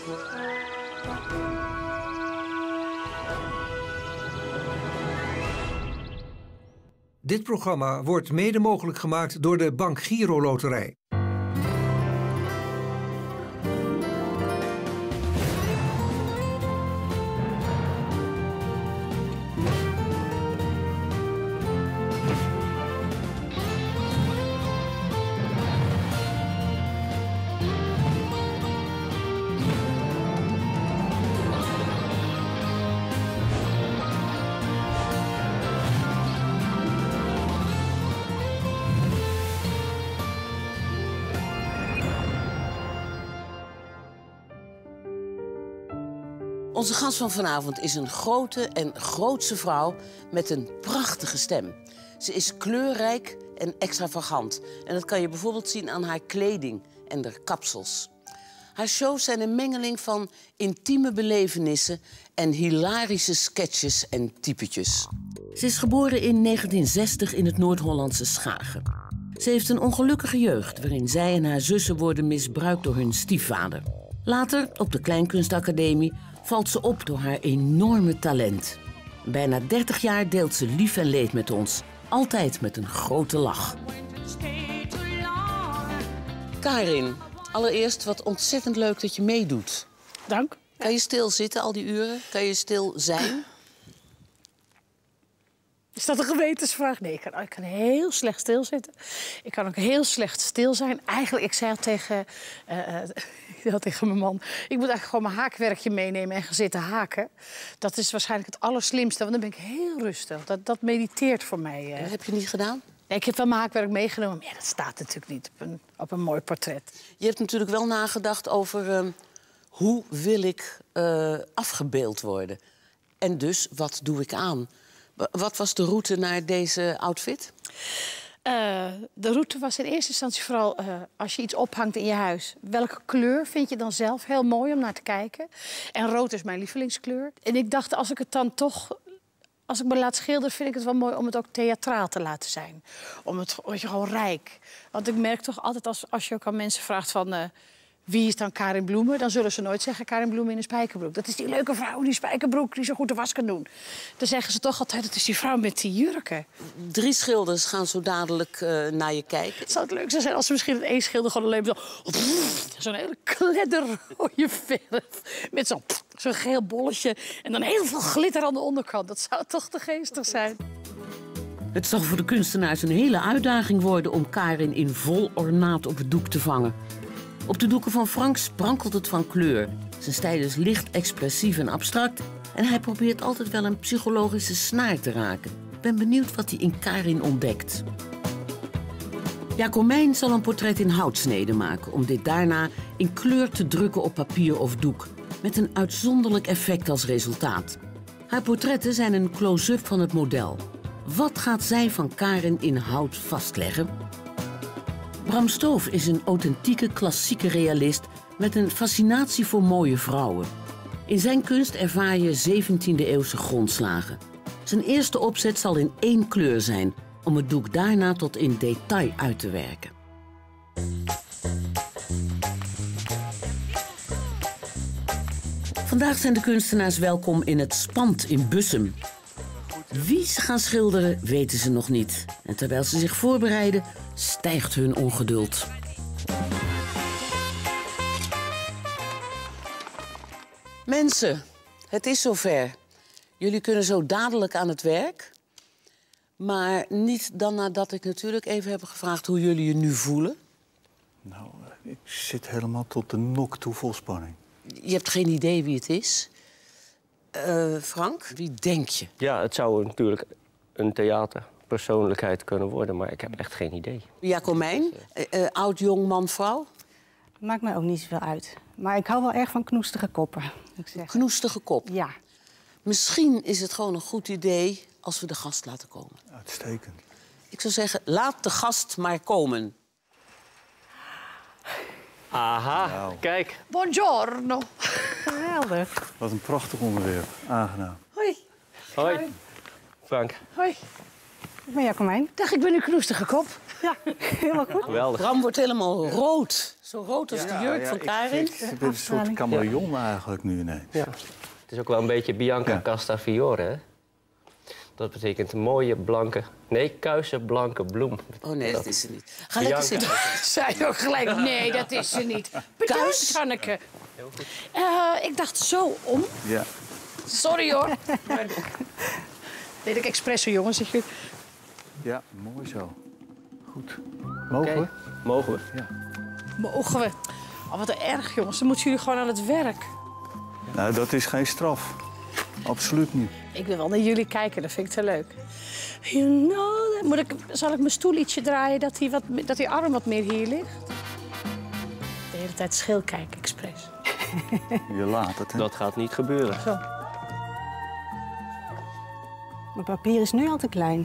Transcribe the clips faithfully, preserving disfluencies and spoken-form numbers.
Dit programma wordt mede mogelijk gemaakt door de Bank Giro Loterij. Onze gast van vanavond is een grote en grootse vrouw met een prachtige stem. Ze is kleurrijk en extravagant. En dat kan je bijvoorbeeld zien aan haar kleding en haar kapsels. Haar shows zijn een mengeling van intieme belevenissen en hilarische sketches en typetjes. Ze is geboren in negentien zestig in het Noord-Hollandse Schagen. Ze heeft een ongelukkige jeugd waarin zij en haar zussen worden misbruikt door hun stiefvader. Later, op de Kleinkunstacademie, valt ze op door haar enorme talent. Bijna dertig jaar deelt ze lief en leed met ons. Altijd met een grote lach. Karin, allereerst wat ontzettend leuk dat je meedoet. Dank. Kan je stil zitten al die uren? Kan je stil zijn? Is dat een gewetensvraag? Nee, ik kan, ik kan heel slecht stilzitten. Ik kan ook heel slecht stil zijn. Eigenlijk, ik zei al tegen, uh, uh, ik zei al tegen mijn man... ik moet eigenlijk gewoon mijn haakwerkje meenemen en gaan zitten haken. Dat is waarschijnlijk het allerslimste, want dan ben ik heel rustig. Dat, dat mediteert voor mij. Uh. Dat heb je niet gedaan? Nee, ik heb wel mijn haakwerk meegenomen, maar ja, dat staat natuurlijk niet op een, op een mooi portret. Je hebt natuurlijk wel nagedacht over uh, hoe wil ik uh, afgebeeld worden. En dus, wat doe ik aan? Wat was de route naar deze outfit? Uh, de route was in eerste instantie vooral uh, als je iets ophangt in je huis. Welke kleur vind je dan zelf heel mooi om naar te kijken? En rood is mijn lievelingskleur. En ik dacht, als ik het dan toch... Als ik me laat schilderen, vind ik het wel mooi om het ook theatraal te laten zijn. Om het weet je, gewoon rijk. Want ik merk toch altijd, als, als je ook aan mensen vraagt van... Uh, wie is dan Karin Bloemen? Dan zullen ze nooit zeggen Karin Bloemen in een spijkerbroek. Dat is die leuke vrouw in die spijkerbroek die zo goed de was kan doen. Dan zeggen ze toch altijd, dat is die vrouw met die jurken. Drie schilders gaan zo dadelijk uh, naar je kijken. Het zou het leukste zijn als ze misschien het één schilder gewoon alleen zo... Zo'n hele kledderrode verf. Met zo'n zo'n geel bolletje. En dan heel veel glitter aan de onderkant. Dat zou toch te geestig zijn. Het zal voor de kunstenaars een hele uitdaging worden om Karin in vol ornaat op het doek te vangen. Op de doeken van Frank sprankelt het van kleur. Zijn stijl is licht, expressief en abstract. En hij probeert altijd wel een psychologische snaar te raken. Ik ben benieuwd wat hij in Karin ontdekt. Jacomijn zal een portret in houtsnede maken... om dit daarna in kleur te drukken op papier of doek. Met een uitzonderlijk effect als resultaat. Haar portretten zijn een close-up van het model. Wat gaat zij van Karin in hout vastleggen? Bram Stoof is een authentieke klassieke realist met een fascinatie voor mooie vrouwen. In zijn kunst ervaar je zeventiende-eeuwse grondslagen. Zijn eerste opzet zal in één kleur zijn, om het doek daarna tot in detail uit te werken. Vandaag zijn de kunstenaars welkom in het Spand in Bussum. Wie ze gaan schilderen, weten ze nog niet. En terwijl ze zich voorbereiden, stijgt hun ongeduld. Mensen, het is zover. Jullie kunnen zo dadelijk aan het werk. Maar niet dan nadat ik natuurlijk even heb gevraagd hoe jullie je nu voelen. Nou, ik zit helemaal tot de nok toe vol spanning. Je hebt geen idee wie het is. Uh, Frank, wie denk je? Ja, het zou natuurlijk een theaterpersoonlijkheid kunnen worden, maar ik heb echt geen idee. Jacomijn, uh, uh, oud, jong, man, vrouw? Maakt mij ook niet zoveel uit. Maar ik hou wel erg van knoestige koppen. Moet ik zeggen. Knoestige kop? Ja. Misschien is het gewoon een goed idee als we de gast laten komen. Uitstekend. Ik zou zeggen, laat de gast maar komen. Aha, Nou. Kijk. Buongiorno. Geweldig. Wat een prachtig onderwerp. Aangenaam. Hoi. Hoi. Frank. Hoi. Ik ben Jacomijn. Dag, ik ben een knoestige kop. Ja, helemaal goed. Geweldig. Bram wordt helemaal rood. Zo rood als de jurk van Karin. Ik, ik ben een soort chameleon eigenlijk nu ineens. Ja. Het is ook wel een beetje Bianca Ja. Castafiore, hè? Dat betekent een mooie, blanke... Nee, kuise, blanke bloem. Oh nee, dat is ze niet. Ga Bianca. lekker zitten. Zei ook gelijk, nee, dat is ze niet. Bedankt, Kuis. Hanneke. Uh, ik dacht zo om. Ja. Sorry hoor. Deed ik expres zo, jongens. zeg je. Ja, mooi zo. Goed. Mogen Oké, we? mogen we. Ja. Mogen we? Oh, wat erg, jongens. Dan moeten jullie gewoon aan het werk. Nou, dat is geen straf. Absoluut niet. Ik wil wel naar jullie kijken, dat vind ik te leuk. You know that. Moet ik, zal ik mijn stoel ietsje draaien, dat die, wat, dat die arm wat meer hier ligt? De hele tijd schil kijken, expres. Je laat het, hè? Dat gaat niet gebeuren. Zo. Mijn papier is nu al te klein.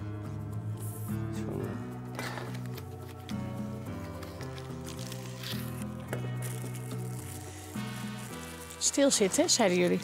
Stilzitten, zeiden jullie.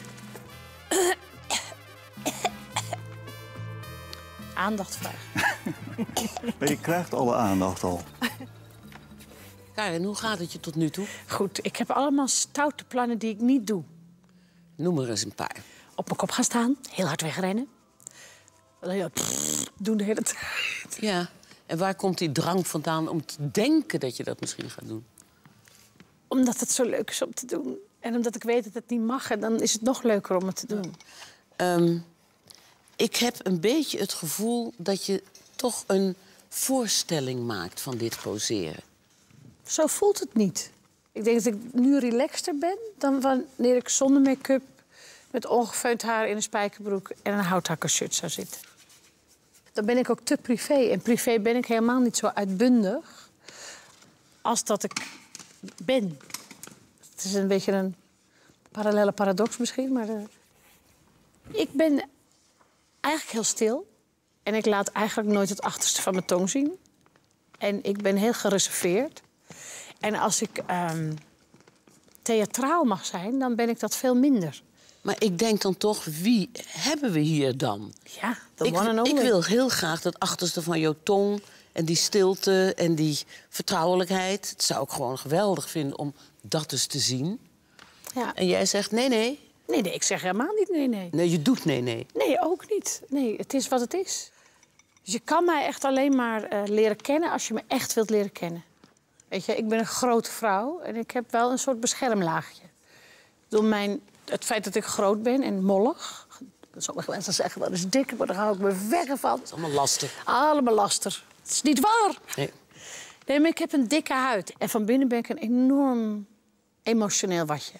Aandacht vragen. Maar je krijgt alle aandacht al. Karin, hoe gaat het je tot nu toe? Goed, ik heb allemaal stoute plannen die ik niet doe. Noem er eens een paar. Op mijn kop gaan staan, heel hard wegrennen. Ja, pff, doen de hele tijd. Ja, en waar komt die drang vandaan om te denken dat je dat misschien gaat doen? Omdat het zo leuk is om te doen. En omdat ik weet dat het niet mag. En dan is het nog leuker om het te doen. Um, ik heb een beetje het gevoel dat je toch een voorstelling maakt van dit poseren. Zo voelt het niet. Ik denk dat ik nu relaxter ben dan wanneer ik zonder make-up... met ongefeund haar in een spijkerbroek en een houthakkershirt zou zitten. Dan ben ik ook te privé. En privé ben ik helemaal niet zo uitbundig als dat ik ben. Het is een beetje een parallelle paradox misschien, maar... Uh... Ik ben eigenlijk heel stil. En ik laat eigenlijk nooit het achterste van mijn tong zien. En ik ben heel gereserveerd. En als ik um, theatraal mag zijn, dan ben ik dat veel minder. Maar ik denk dan toch, wie hebben we hier dan? Ja, de Ik, one and only. ik wil heel graag dat achterste van jouw tong en die stilte en die vertrouwelijkheid. Het zou ik gewoon geweldig vinden om dat dus te zien. Ja. En jij zegt nee, nee. Nee, nee, ik zeg helemaal niet nee, nee. Nee, je doet nee, nee. Nee, ook niet. Nee, het is wat het is. Dus je kan mij echt alleen maar uh, leren kennen als je me echt wilt leren kennen. Weet je, ik ben een grote vrouw en ik heb wel een soort beschermlaagje. Door mijn, het feit dat ik groot ben en mollig. Sommige mensen zeggen dat is dik, maar daar hou ik me verre van. Dat is allemaal lastig. Allemaal lastig. Het is niet waar. Nee. Nee, maar ik heb een dikke huid. En van binnen ben ik een enorm emotioneel watje.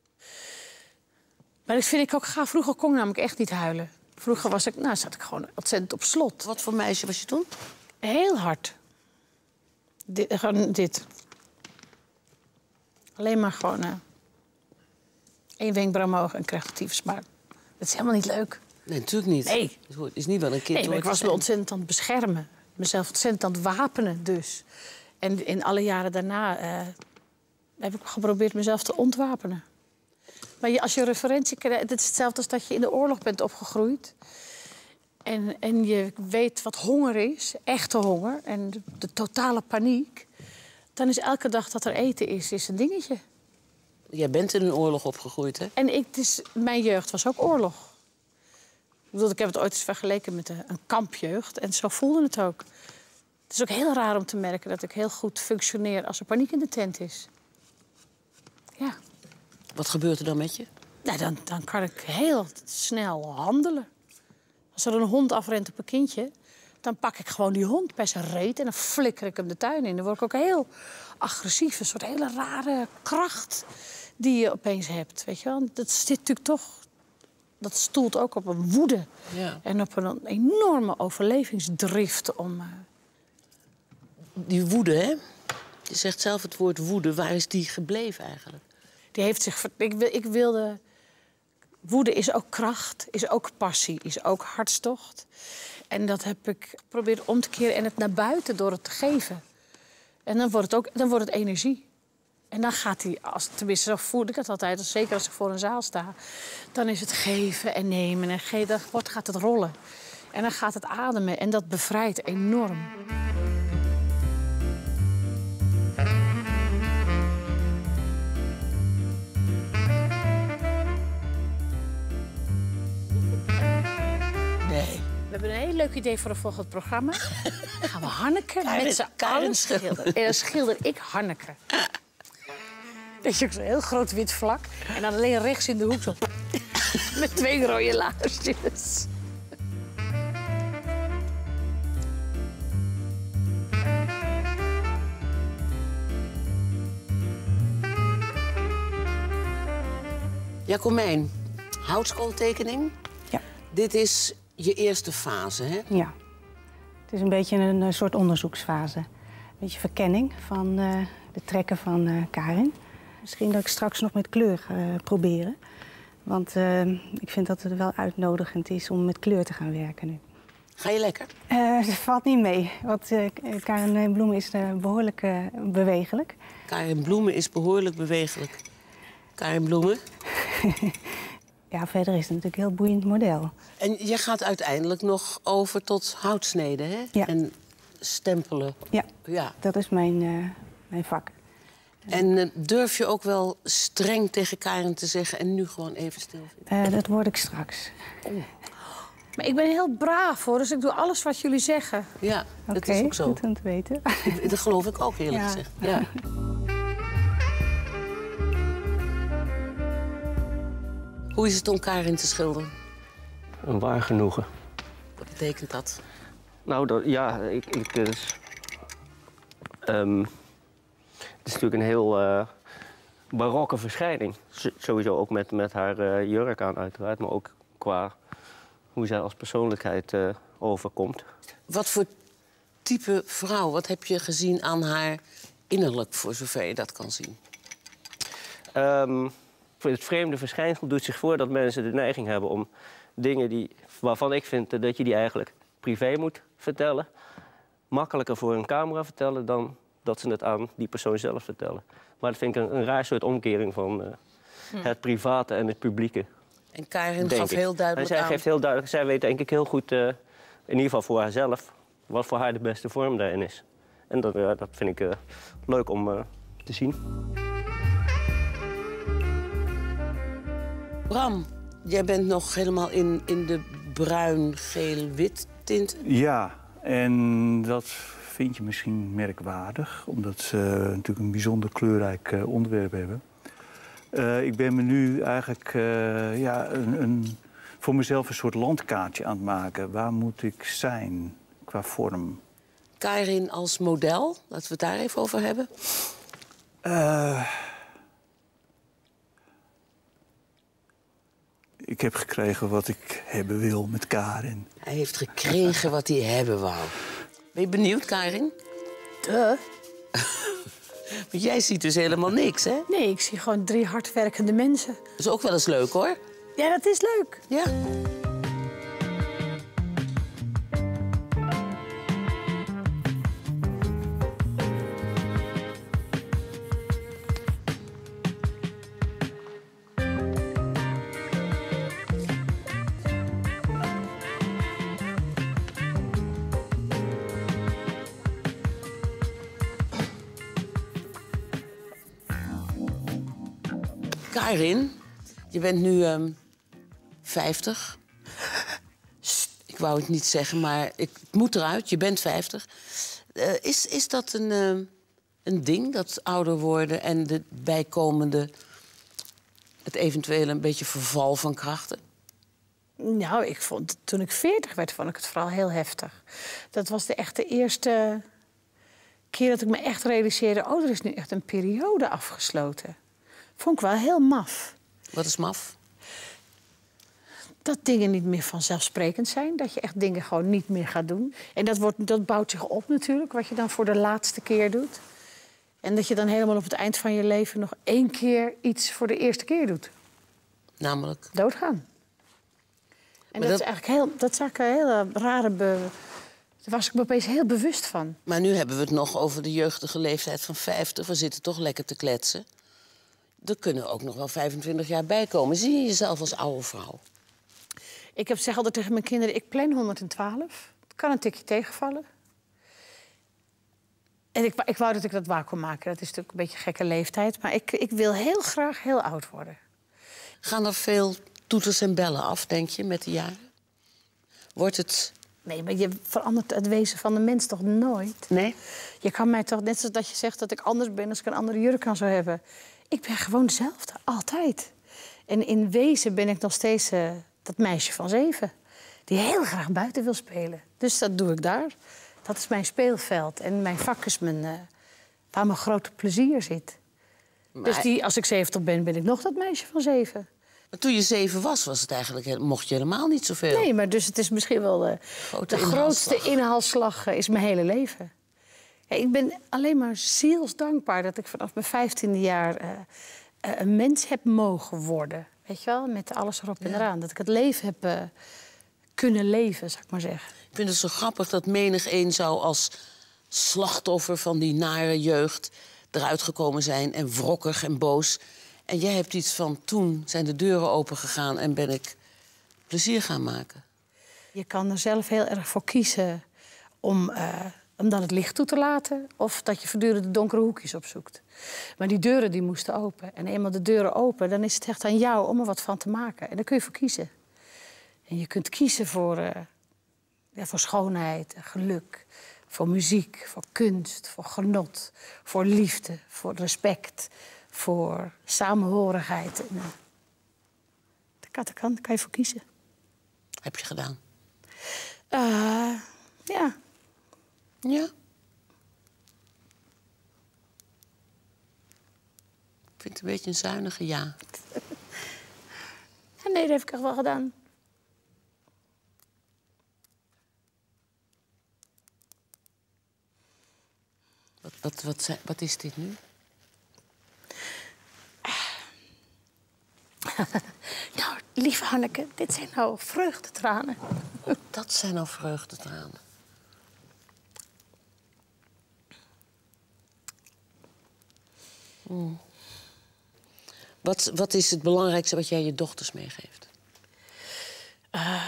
Maar dat vind ik ook gaaf. Vroeger kon ik namelijk echt niet huilen. Vroeger was ik, nou, zat ik gewoon ontzettend op slot. Wat voor meisje was je toen? Heel hard. Dit, gewoon dit. Alleen maar gewoon uh, één wenkbrauw omhoog en krijg ik tyfusmaak. Dat is helemaal niet leuk. Nee, natuurlijk niet. Nee. Het is niet wel een kind. Nee, maar ik was me ontzettend aan het beschermen. Mezelf ontzettend aan het wapenen dus. En in alle jaren daarna uh, heb ik geprobeerd mezelf te ontwapenen. Maar je, als je referentie krijgt, het is hetzelfde als dat je in de oorlog bent opgegroeid. En, en je weet wat honger is, echte honger, en de, de totale paniek. Dan is elke dag dat er eten is, is een dingetje. Jij bent in een oorlog opgegroeid, hè? En ik, dus, mijn jeugd was ook oorlog. Ik bedoel, ik heb het ooit eens vergeleken met een, een kampjeugd. En zo voelde het ook. Het is ook heel raar om te merken dat ik heel goed functioneer als er paniek in de tent is. Ja. Wat gebeurt er dan met je? Nou, dan, dan kan ik heel snel handelen. Als er een hond afrent op een kindje, dan pak ik gewoon die hond bij zijn reet en dan flikker ik hem de tuin in. Dan word ik ook heel agressief. Een soort hele rare kracht die je opeens hebt. Weet je wel? Dat zit natuurlijk toch. Dat stoelt ook op een woede. Ja. En op een enorme overlevingsdrift om. Uh... Die woede, hè? Je zegt zelf het woord woede. Waar is die gebleven eigenlijk? Die heeft zich. Ik, wil, ik wilde. Woede is ook kracht, is ook passie, is ook hartstocht. En dat heb ik geprobeerd om te keren en het naar buiten door het te geven. En dan wordt het ook dan wordt het energie. En dan gaat hij, als, tenminste zo voel ik het altijd, zeker als ik voor een zaal sta. Dan is het geven en nemen en geven, dan wordt, gaat het rollen. En dan gaat het ademen en dat bevrijdt enorm. leuk idee voor een volgend programma. Dan gaan we Hanneke Karin- met z'n Karin allen schilderen. En dan schilder ik Hanneke. Dat je ook zo'n heel groot wit vlak. En dan alleen rechts in de hoek zo. Met twee rode laarsjes. Jacomijn, houtskooltekening. Ja. Dit is je eerste fase, hè? Ja. Het is een beetje een eh, soort onderzoeksfase. Een beetje verkenning van eh, de trekken van eh, Karin. Misschien dat ik straks nog met kleur uh, proberen. Want uh, ik vind dat het wel uitnodigend is om met kleur te gaan werken nu. Ga je lekker? Uh, het valt niet mee, want uh, Karin Bloemen is uh, behoorlijk uh, bewegelijk. Karin Bloemen is behoorlijk bewegelijk. Karin Bloemen? Ja, verder is het natuurlijk een heel boeiend model. En je gaat uiteindelijk nog over tot houtsneden, hè? Ja. En stempelen. Ja, Ja. dat is mijn, uh, mijn vak. En uh, durf je ook wel streng tegen Karin te zeggen en nu gewoon even stil zitten? Uh, dat word ik straks. Oh. Maar ik ben heel braaf, hoor. Dus ik doe alles wat jullie zeggen. Ja, dat Oké, is ook zo. goed om te weten. Dat geloof ik ook, eerlijk Ja. gezegd. Ja. Hoe is het om Karin te schilderen? Een waar genoegen. Wat betekent dat? Nou, dat, ja, ik... ik dus, um, het is natuurlijk een heel uh, barokke verschijning. S sowieso ook met, met haar uh, jurk aan, uiteraard. Maar ook qua hoe zij als persoonlijkheid uh, overkomt. Wat voor type vrouw, wat heb je gezien aan haar innerlijk, voor zover je dat kan zien? Um, het vreemde verschijnsel doet zich voor dat mensen de neiging hebben om dingen die, waarvan ik vind dat je die eigenlijk privé moet vertellen, makkelijker voor een camera vertellen dan dat ze het aan die persoon zelf vertellen. Maar dat vind ik een, een raar soort omkering van uh, hm. het private en het publieke. En Karin gaf ik. heel duidelijk en zij aan... Geeft heel duidelijk, zij weet denk ik heel goed, uh, in ieder geval voor haarzelf, wat voor haar de beste vorm daarin is. En dat, uh, dat vind ik uh, leuk om uh, te zien. Bram, jij bent nog helemaal in, in de bruin-geel-wit tint. Ja, en dat vind je misschien merkwaardig, omdat ze natuurlijk een bijzonder kleurrijk uh, onderwerp hebben. Uh, ik ben me nu eigenlijk uh, ja, een, een, voor mezelf een soort landkaartje aan het maken. Waar moet ik zijn qua vorm? Karin als model, laten we het daar even over hebben. Uh, ik heb gekregen wat ik hebben wil met Karin. Hij heeft gekregen wat hij hebben wou. Ben je benieuwd, Karin? Duh. Want jij ziet dus helemaal niks, hè? Nee, ik zie gewoon drie hardwerkende mensen. Dat is ook wel eens leuk, hoor. Ja, dat is leuk. Ja. Karin, je bent nu um, vijftig. Ik wou het niet zeggen, maar ik, het moet eruit. Je bent vijftig. Uh, is, is dat een, uh, een ding, dat ouder worden en de bijkomende... het eventuele een beetje verval van krachten? Nou, ik vond, toen ik veertig werd, vond ik het vooral heel heftig. Dat was de echte eerste keer dat ik me echt realiseerde... oh, er is nu echt een periode afgesloten. Vond ik wel heel maf. Wat is maf? Dat dingen niet meer vanzelfsprekend zijn. Dat je echt dingen gewoon niet meer gaat doen. En dat, wordt, dat bouwt zich op natuurlijk, wat je dan voor de laatste keer doet. En dat je dan helemaal op het eind van je leven nog één keer iets voor de eerste keer doet. Namelijk? Doodgaan. En dat, dat is eigenlijk heel, dat is eigenlijk een hele rare... Be... Daar was ik me opeens heel bewust van. Maar nu hebben we het nog over de jeugdige leeftijd van vijftig. We zitten toch lekker te kletsen. Er kunnen ook nog wel vijfentwintig jaar bij komen. Zie je jezelf als oude vrouw? Ik heb zeg altijd tegen mijn kinderen, ik plan honderdtwaalf. Het kan een tikje tegenvallen. En ik, ik wou dat ik dat waar kon maken. Dat is natuurlijk een beetje een gekke leeftijd. Maar ik, ik wil heel graag heel oud worden. Gaan er veel toeters en bellen af, denk je, met de jaren? Wordt het Nee, maar je verandert het wezen van de mens toch nooit? Nee? Je kan mij toch, net zoals dat je zegt dat ik anders ben als ik een andere jurk aan zou hebben. Ik ben gewoon dezelfde, altijd. En in wezen ben ik nog steeds uh, dat meisje van zeven. Die heel graag buiten wil spelen. Dus dat doe ik daar. Dat is mijn speelveld. En mijn vak is mijn, uh, waar mijn grote plezier zit. Maar... Dus die, als ik zeventig ben, ben ik nog dat meisje van zeven. Maar toen je zeven was, was het eigenlijk, mocht je helemaal niet zoveel. Nee, maar dus het is misschien wel uh, Grote de grootste inhaalslag uh, is mijn hele leven. Ja, ik ben alleen maar zielsdankbaar dat ik vanaf mijn vijftiende jaar uh, uh, een mens heb mogen worden. Weet je wel, met alles erop en ja. eraan. Dat ik het leven heb uh, kunnen leven, zou ik maar zeggen. Ik vind het zo grappig dat menig een zou als slachtoffer van die nare jeugd eruit gekomen zijn en wrokkig en boos. En jij hebt iets van, toen zijn de deuren opengegaan en ben ik plezier gaan maken. Je kan er zelf heel erg voor kiezen om, uh, om dan het licht toe te laten... of dat je voortdurend de donkere hoekjes opzoekt. Maar die deuren die moesten open. En eenmaal de deuren open, dan is het echt aan jou om er wat van te maken. En daar kun je voor kiezen. En je kunt kiezen voor, uh, ja, voor schoonheid, geluk, voor muziek, voor kunst, voor genot... voor liefde, voor respect... voor samenhorigheid. En, uh, daar kan, daar kan je voor kiezen. Heb je gedaan? Uh, ja. Ja? Ik vind het een beetje een zuinige ja. Nee, dat heb ik echt wel gedaan. Wat, wat, wat, wat is dit nu? Nou, lieve Hanneke, dit zijn nou vreugdetranen. Oh, dat zijn nou vreugdetranen. Hmm. Wat, wat is het belangrijkste wat jij je dochters meegeeft? Uh,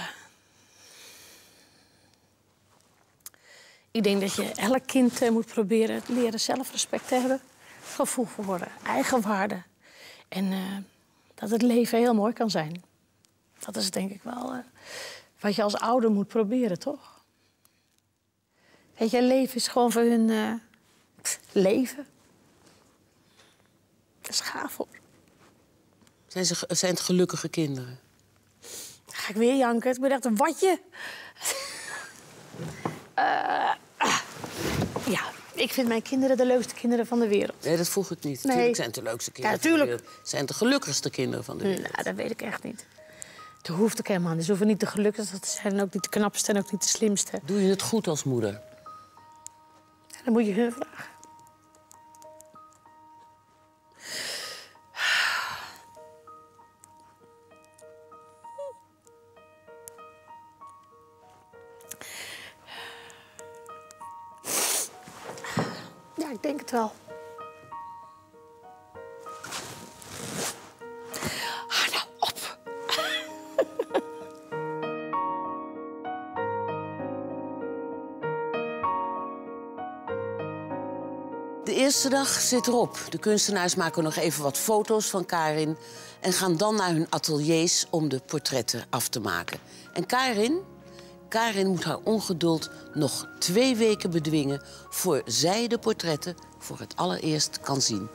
ik denk dat je elk kind uh, moet proberen te leren zelfrespect te hebben. Gevoel voor eigenwaarde. En... Uh, dat het leven heel mooi kan zijn. Dat is denk ik wel uh, wat je als ouder moet proberen, toch? Weet je, leven is gewoon voor hun uh, pff, leven. Dat is gaaf, hoor. Zijn, ze, zijn het gelukkige kinderen? Dan ga ik weer janken. Ik ben echt een watje. uh, uh, ja, ik vind mijn kinderen de leukste kinderen van de wereld. Nee, dat vroeg ik niet. Nee. Natuurlijk zijn het de leukste kinderen ja, van de wereld. Zijn het de gelukkigste kinderen van de wereld? Nou, dat weet ik echt niet. Dat hoeft ook helemaal niet. Ze hoeven niet de gelukkigste te zijn... en ook niet de knapste en ook niet de slimste. Doe je het goed als moeder? Ja, dan moet je hun vragen. Ja, ik denk het wel. Hou nou op. De eerste dag zit erop. De kunstenaars maken nog even wat foto's van Karin... en gaan dan naar hun ateliers om de portretten af te maken. En Karin... Karin moet haar ongeduld nog twee weken bedwingen... voor zij de portretten voor het allereerst kan zien.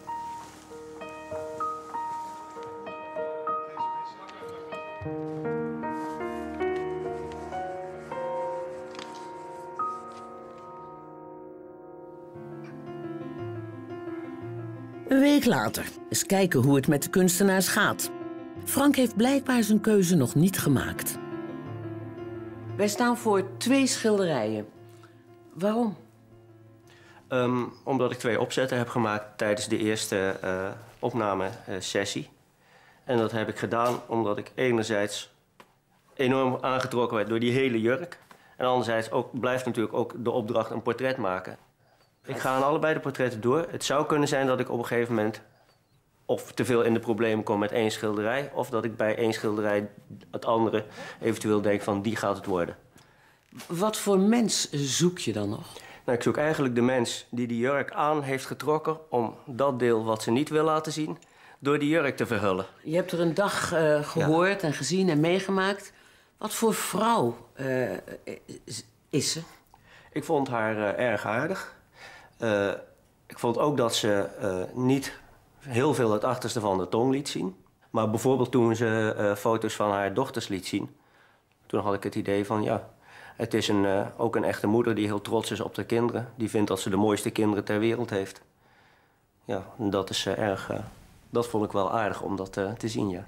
Een week later. Eens kijken hoe het met de kunstenaars gaat. Frank heeft blijkbaar zijn keuze nog niet gemaakt. Wij staan voor twee schilderijen. Waarom? Um, omdat ik twee opzetten heb gemaakt tijdens de eerste uh, opnamesessie. En dat heb ik gedaan omdat ik enerzijds enorm aangetrokken werd door die hele jurk. En anderzijds ook, blijft natuurlijk ook de opdracht een portret maken. Ik ga aan allebei de portretten door. Het zou kunnen zijn dat ik op een gegeven moment... of te veel in de problemen kom met één schilderij... of dat ik bij één schilderij het andere eventueel denk van die gaat het worden. Wat voor mens zoek je dan nog? Nou, ik zoek eigenlijk de mens die die jurk aan heeft getrokken... om dat deel wat ze niet wil laten zien, door die jurk te verhullen. Je hebt er een dag uh, gehoord ja. en gezien en meegemaakt. Wat voor vrouw uh, is ze? Ik vond haar uh, erg aardig. Uh, ik vond ook dat ze uh, niet heel veel het achterste van de tong liet zien. Maar bijvoorbeeld toen ze uh, foto's van haar dochters liet zien... toen had ik het idee van, ja, het is een, uh, ook een echte moeder die heel trots is op haar kinderen. Die vindt dat ze de mooiste kinderen ter wereld heeft. Ja, en dat is uh, erg... Uh, dat vond ik wel aardig om dat uh, te zien, ja.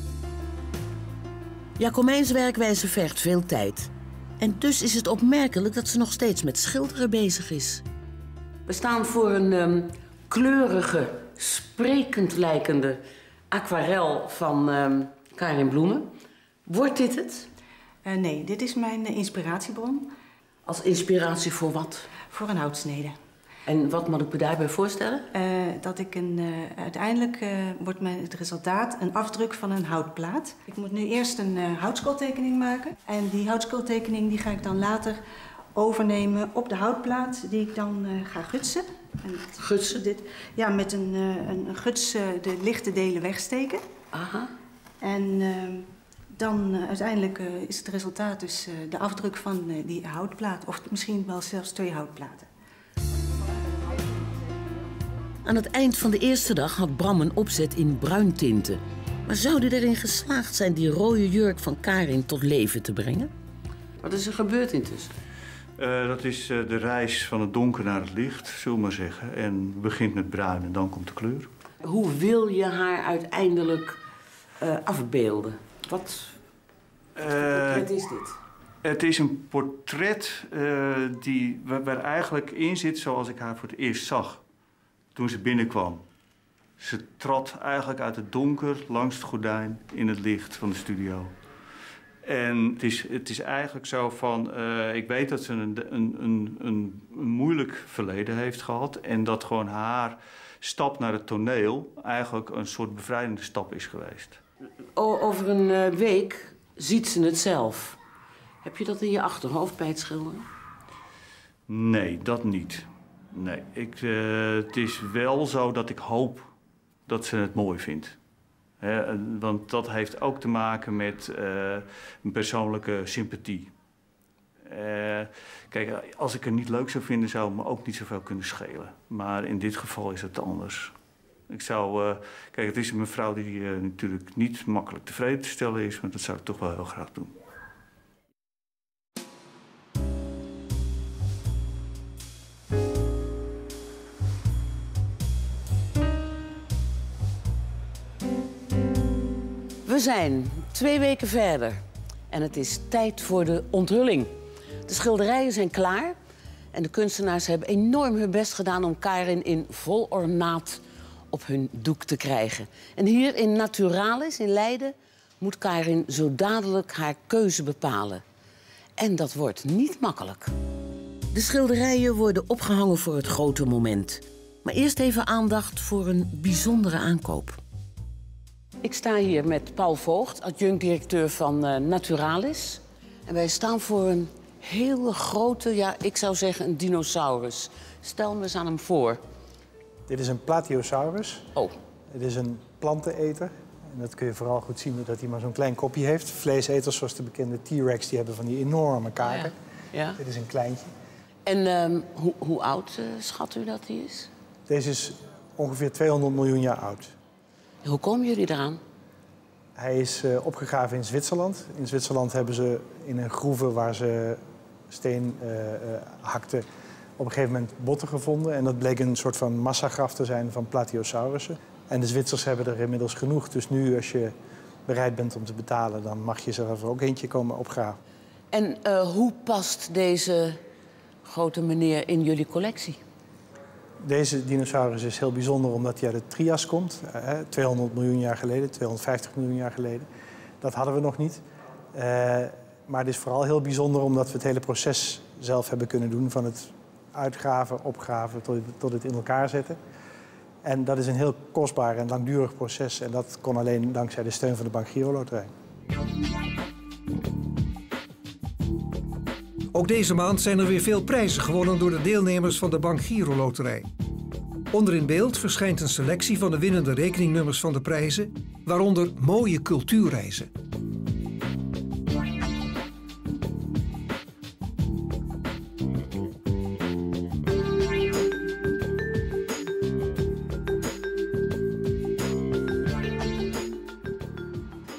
Jacomijns werkwijze vergt veel tijd. En dus is het opmerkelijk dat ze nog steeds met schilderen bezig is. We staan voor een um, kleurige, sprekend lijkende aquarel van um, Karin Bloemen. Wordt dit het? Uh, nee, dit is mijn uh, inspiratiebron. Als inspiratie voor wat? Voor een houtsnede. En wat moet ik me daarbij voorstellen? Uh, dat ik een, uh, uiteindelijk uh, wordt mijn, het resultaat een afdruk van een houtplaat. Ik moet nu eerst een uh, houtskooltekening maken. En die houtskooltekening die ga ik dan later overnemen op de houtplaat die ik dan uh, ga gutsen. En gutsen? Dit, ja, met een, uh, een, een guts uh, de lichte delen wegsteken. Aha. En uh, dan uh, uiteindelijk uh, is het resultaat dus uh, de afdruk van uh, die houtplaat. Of misschien wel zelfs twee houtplaten. Aan het eind van de eerste dag had Bram een opzet in bruintinten. Maar zou hij erin geslaagd zijn die rode jurk van Karin tot leven te brengen? Wat is er gebeurd intussen? Uh, dat is uh, de reis van het donker naar het licht, zullen we maar zeggen. En het begint met bruin en dan komt de kleur. Hoe wil je haar uiteindelijk uh, afbeelden? Wat voor uh, portret is dit? Het is een portret uh, die, waar, waar eigenlijk in zit zoals ik haar voor het eerst zag. Toen ze binnenkwam. Ze trad eigenlijk uit het donker langs het gordijn in het licht van de studio. En het is, het is eigenlijk zo van... Uh, ik weet dat ze een, een, een, een, een moeilijk verleden heeft gehad. En dat gewoon haar stap naar het toneel eigenlijk een soort bevrijdende stap is geweest. O, over een uh, week ziet ze het zelf. Heb je dat in je achterhoofd bij het schilderen? Nee, dat niet. Nee, ik, uh, het is wel zo dat ik hoop dat ze het mooi vindt. He, want dat heeft ook te maken met uh, een persoonlijke sympathie. Uh, kijk, als ik het niet leuk zou vinden, zou het me ook niet zoveel kunnen schelen. Maar in dit geval is het anders. Ik zou, uh, kijk, het is een mevrouw die uh, natuurlijk niet makkelijk tevreden te stellen is, maar dat zou ik toch wel heel graag doen. We zijn twee weken verder en het is tijd voor de onthulling. De schilderijen zijn klaar en de kunstenaars hebben enorm hun best gedaan om Karin in vol ornaat op hun doek te krijgen. En hier in Naturalis in Leiden moet Karin zo dadelijk haar keuze bepalen. En dat wordt niet makkelijk. De schilderijen worden opgehangen voor het grote moment. Maar eerst even aandacht voor een bijzondere aankoop. Ik sta hier met Paul Voogd, adjunct-directeur van uh, Naturalis. En wij staan voor een hele grote, ja, ik zou zeggen een dinosaurus. Stel me eens aan hem voor. Dit is een Plateosaurus. Oh. Het is een planteneter. En dat kun je vooral goed zien dat hij maar zo'n klein kopje heeft. Vleeseters zoals de bekende T-Rex, die hebben van die enorme kaken. Ja. Ja. Dit is een kleintje. En um, hoe, hoe oud uh, schat u dat hij is? Deze is ongeveer tweehonderd miljoen jaar oud. Hoe komen jullie eraan? Hij is uh, opgegraven in Zwitserland. In Zwitserland hebben ze in een groeve waar ze steen uh, uh, hakten op een gegeven moment botten gevonden. En dat bleek een soort van massagraf te zijn van Plateosaurussen. En de Zwitsers hebben er inmiddels genoeg. Dus nu, als je bereid bent om te betalen, dan mag je zelf er ook eentje komen opgraven. En uh, hoe past deze grote meneer in jullie collectie? Deze dinosaurus is heel bijzonder omdat hij uit de Trias komt. Uh, tweehonderd miljoen jaar geleden, tweehonderdvijftig miljoen jaar geleden. Dat hadden we nog niet. Uh, maar het is vooral heel bijzonder omdat we het hele proces zelf hebben kunnen doen. Van het uitgraven, opgraven tot, tot het in elkaar zetten. En dat is een heel kostbaar en langdurig proces. En dat kon alleen dankzij de steun van de Bank Giro Loterij. Ook deze maand zijn er weer veel prijzen gewonnen door de deelnemers van de Bank Giro Loterij. Onder in beeld verschijnt een selectie van de winnende rekeningnummers van de prijzen, waaronder mooie cultuurreizen.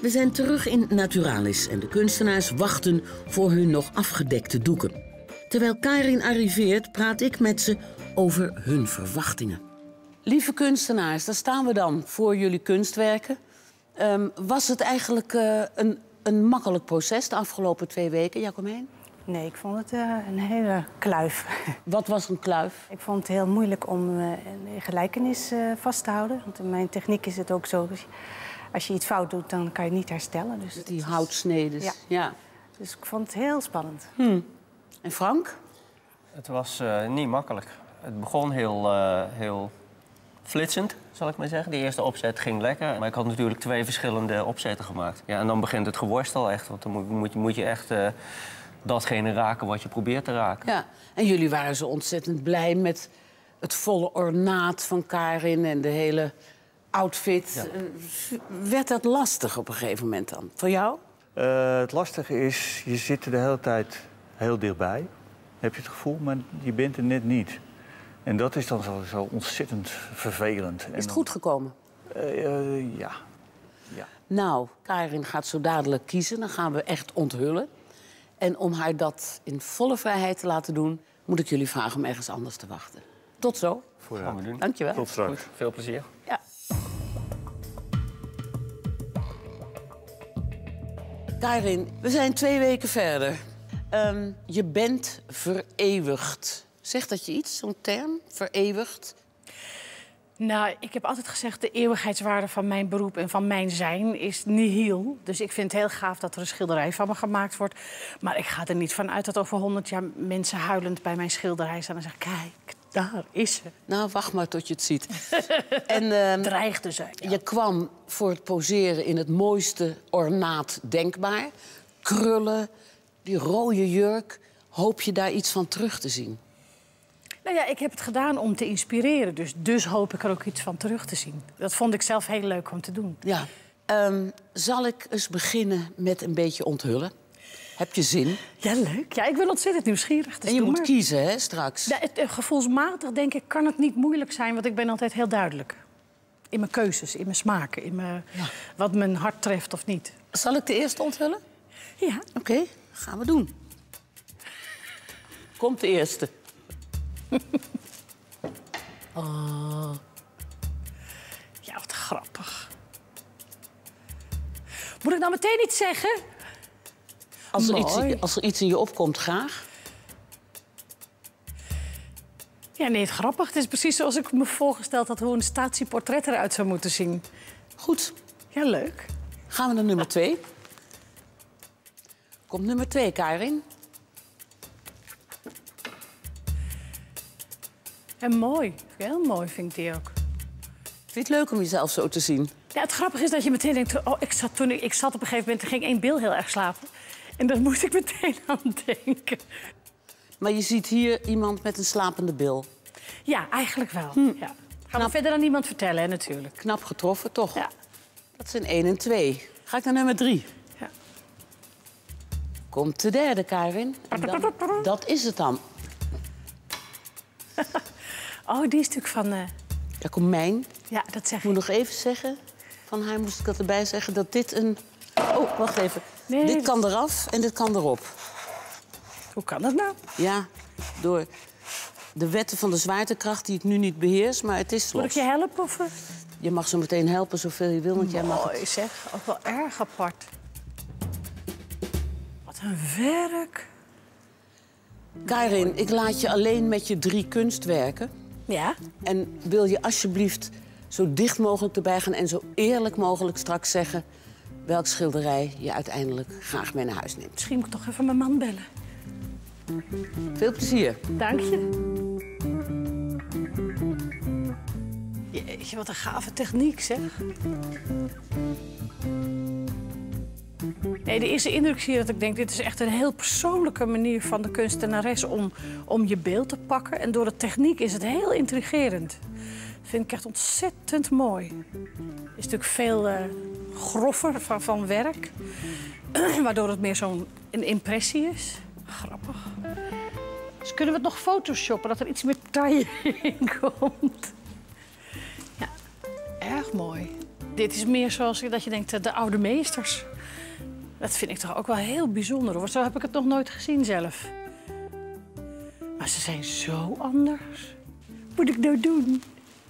We zijn terug in Naturalis en de kunstenaars wachten voor hun nog afgedekte doeken. Terwijl Karin arriveert, praat ik met ze over hun verwachtingen. Lieve kunstenaars, daar staan we dan voor jullie kunstwerken. Um, was het eigenlijk uh, een, een makkelijk proces de afgelopen twee weken, Jacomijn? Nee, ik vond het uh, een hele kluif. Wat was een kluif? Ik vond het heel moeilijk om uh, een gelijkenis uh, vast te houden. Want in mijn techniek is het ook zo, als je iets fout doet, dan kan je het niet herstellen. Dus die houtsnedes. Ja. ja. Dus ik vond het heel spannend. Hmm. En Frank? Het was uh, niet makkelijk. Het begon heel, uh, heel flitsend, zal ik maar zeggen. De eerste opzet ging lekker. Maar ik had natuurlijk twee verschillende opzetten gemaakt. Ja, en dan begint het geworstel echt. Want dan moet, moet, je, moet je echt uh, datgene raken wat je probeert te raken. Ja, en jullie waren zo ontzettend blij met het volle ornaat van Karin en de hele outfit. Ja. Werd dat lastig op een gegeven moment dan? Voor jou? Uh, het lastige is, je zit er de hele tijd heel dichtbij. Heb je het gevoel, maar je bent er net niet. En dat is dan zo, zo ontzettend vervelend. Is het goed gekomen? Uh, uh, ja. ja. Nou, Karin gaat zo dadelijk kiezen. Dan gaan we echt onthullen. En om haar dat in volle vrijheid te laten doen, moet ik jullie vragen om ergens anders te wachten. Tot zo. Vooruit. Gaan we doen. Dank je wel. Tot straks. Goed, veel plezier. Ja. Karin, we zijn twee weken verder. Um, je bent vereeuwigd. Zegt dat je iets, zo'n term? Vereeuwigd? Nou, ik heb altijd gezegd, de eeuwigheidswaarde van mijn beroep en van mijn zijn is nihil. Dus ik vind het heel gaaf dat er een schilderij van me gemaakt wordt. Maar ik ga er niet van uit dat over honderd jaar mensen huilend bij mijn schilderij staan en zeggen, kijk, daar is ze. Nou, wacht maar tot je het ziet. en, uh, Dreigde ze. Ja. Je kwam voor het poseren in het mooiste ornaat denkbaar. Krullen, die rode jurk. Hoop je daar iets van terug te zien? Nou ja, ik heb het gedaan om te inspireren. Dus, dus hoop ik er ook iets van terug te zien. Dat vond ik zelf heel leuk om te doen. Ja. Um, zal ik eens beginnen met een beetje onthullen? Heb je zin? Ja, leuk. Ja, ik ben ontzettend nieuwsgierig. Dus en je moet maar. kiezen, hè, straks? Ja, het, gevoelsmatig, denk ik, kan het niet moeilijk zijn. Want ik ben altijd heel duidelijk. In mijn keuzes, in mijn smaken. In mijn, ja. Wat mijn hart treft of niet. Zal ik de eerste onthullen? Ja. Oké, okay, gaan we doen. Komt de eerste. Oh. Ja, wat grappig. Moet ik nou meteen iets zeggen? Als er, iets, als er iets in je opkomt, graag. Ja, nee, het is grappig. Het is precies zoals ik me voorgesteld had hoe een statieportret eruit zou moeten zien. Goed. Ja, leuk. Gaan we naar nummer twee. Komt nummer twee, Karin. En mooi. Heel mooi vind ik die ook. Vind je het leuk om jezelf zo te zien? Ja, het grappige is dat je meteen denkt... Oh, ik zat, toen ik, ik zat op een gegeven moment, er ging één bil heel erg slapen. En daar moest ik meteen aan denken. Maar je ziet hier iemand met een slapende bil. Ja, eigenlijk wel. Hm. Ja. Gaan Knap... we verder aan niemand vertellen, hè, natuurlijk. Knap getroffen, toch? Ja. Dat zijn één en twee. Ga ik naar nummer drie. Ja. Komt de derde, Karin. En dan, dat is het dan. Oh, die is natuurlijk van... Uh... Ja, kom mijn. Ja, dat zeg ik. Ik moet nog even zeggen, van haar moest ik dat erbij zeggen, dat dit een... Oh, wacht even. Nee, dit kan eraf en dit kan erop. Hoe kan dat nou? Ja, door de wetten van de zwaartekracht die ik nu niet beheers, maar het is los. Moet ik je helpen? Of... Je mag zo meteen helpen zoveel je wil, want jij mag het. Mooi zeg, ook wel erg apart. Wat een werk. Karin, ik laat je alleen met je drie kunstwerken. Ja? En wil je alsjeblieft zo dicht mogelijk erbij gaan en zo eerlijk mogelijk straks zeggen welk schilderij je uiteindelijk graag mee naar huis neemt. Misschien moet ik toch even mijn man bellen. Veel plezier. Dank je. Jeetje, wat een gave techniek, zeg. Nee, de eerste indruk zie je dat ik denk... dit is echt een heel persoonlijke manier van de kunstenares om, om je beeld te pakken. En door de techniek is het heel intrigerend. Dat vind ik echt ontzettend mooi. Er is natuurlijk veel uh, groffer van, van werk. Waardoor het meer zo'n impressie is. Grappig. Dus kunnen we het nog photoshoppen, dat er iets meer taille in komt? Ja, erg mooi. Dit is meer zoals dat je denkt, de oude meesters. Dat vind ik toch ook wel heel bijzonder, hoor. Zo heb ik het nog nooit gezien zelf. Maar ze zijn zo anders. Wat moet ik nou doen?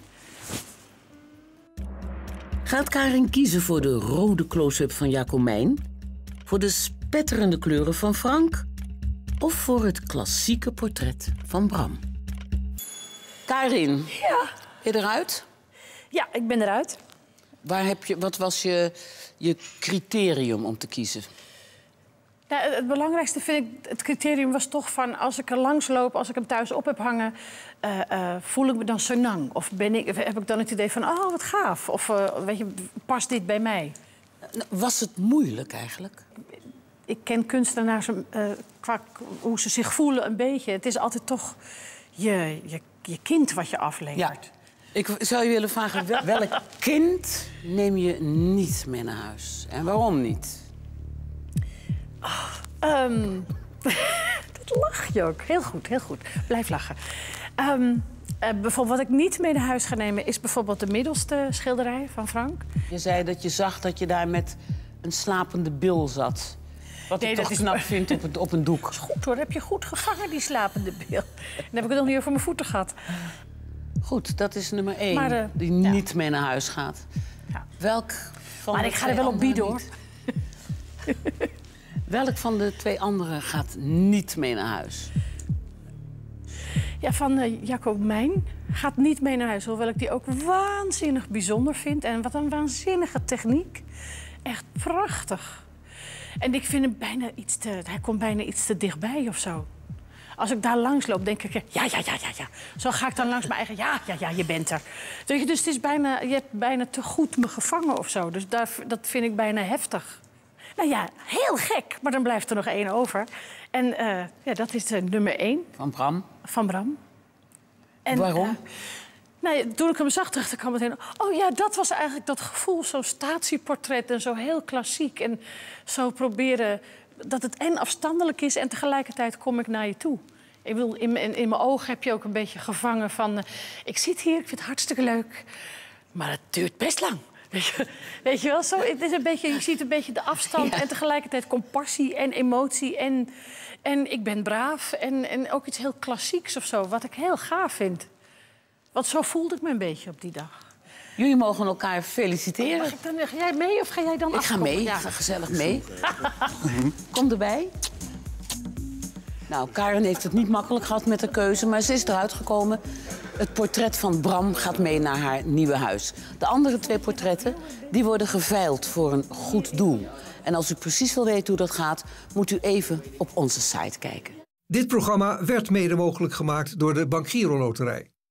Gaat Karin kiezen voor de rode close-up van Jacomijn? Voor de spetterende kleuren van Frank? Of voor het klassieke portret van Bram? Karin, Ja. ben je eruit? Ja, ik ben eruit. Waar heb je, wat was je, je criterium om te kiezen? Ja, het belangrijkste vind ik, het criterium was toch van... als ik er langs loop, als ik hem thuis op heb hangen... Uh, uh, voel ik me dan senang? Of ben ik, heb ik dan het idee van, oh, wat gaaf? Of uh, weet je, past dit bij mij? Was het moeilijk eigenlijk? Ik ken kunstenaars uh, qua hoe ze zich voelen een beetje. Het is altijd toch je, je, je kind wat je aflevert. Ja. Ik zou je willen vragen, wel- welk kind neem je niet mee naar huis? En waarom niet? Um, dat lach je ook. Heel goed, heel goed. Blijf lachen. Um, uh, bijvoorbeeld wat ik niet mee naar huis ga nemen... is bijvoorbeeld de middelste schilderij van Frank. Je zei dat je zag dat je daar met een slapende bil zat. Wat Nee, ik dat toch is- knap vind op, het, op een doek. Dat is goed, hoor. Dat heb je goed gevangen, die slapende bil. Dan heb ik het nog niet over mijn voeten gehad. Goed, dat is nummer één, Maar, uh, die ja. niet mee naar huis gaat. Ja. Welk van Maar de ik ga twee er wel op anderen bieden, hoor. niet? Welk van de twee anderen gaat niet mee naar huis? Ja, van uh, Jacomijn gaat niet mee naar huis. Hoewel ik die ook waanzinnig bijzonder vind. En wat een waanzinnige techniek. Echt prachtig. En ik vind hem bijna iets te... Hij komt bijna iets te dichtbij of zo. Als ik daar langs loop, denk ik... Ja, ja, ja, ja, ja. Zo ga ik dan langs mijn eigen... Ja, ja, ja, je bent er. Weet je, dus het is bijna... Je hebt bijna te goed me gevangen of zo. Dus daar, dat vind ik bijna heftig. Nou ja, heel gek. Maar dan blijft er nog één over. En uh, ja, dat is uh, nummer één. Van Bram? Van Bram. En, Waarom? Uh, nou ja, toen ik hem zag, dacht ik al meteen... Oh ja, dat was eigenlijk dat gevoel, zo'n statieportret... en zo heel klassiek. En zo proberen dat het en afstandelijk is... en tegelijkertijd kom ik naar je toe. Ik bedoel, in, in, in mijn ogen heb je ook een beetje gevangen van... Uh, ik zit hier, ik vind het hartstikke leuk. Maar het duurt best lang. Weet je, weet je wel? Zo, het is een beetje, je ziet een beetje de afstand Ja. en tegelijkertijd compassie en emotie. En, en ik ben braaf en, en ook iets heel klassieks of zo, wat ik heel gaaf vind. Want zo voelde ik me een beetje op die dag. Jullie mogen elkaar feliciteren. Mag ik dan, ga jij mee of ga jij dan Ik ga afkomen? mee, Ja. ik ga gezellig mee. Kom erbij. Nou, Karin heeft het niet makkelijk gehad met de keuze, maar ze is eruit gekomen. Het portret van Bram gaat mee naar haar nieuwe huis. De andere twee portretten die worden geveild voor een goed doel. En als u precies wil weten hoe dat gaat, moet u even op onze site kijken. Dit programma werd mede mogelijk gemaakt door de Bank Giro Loterij.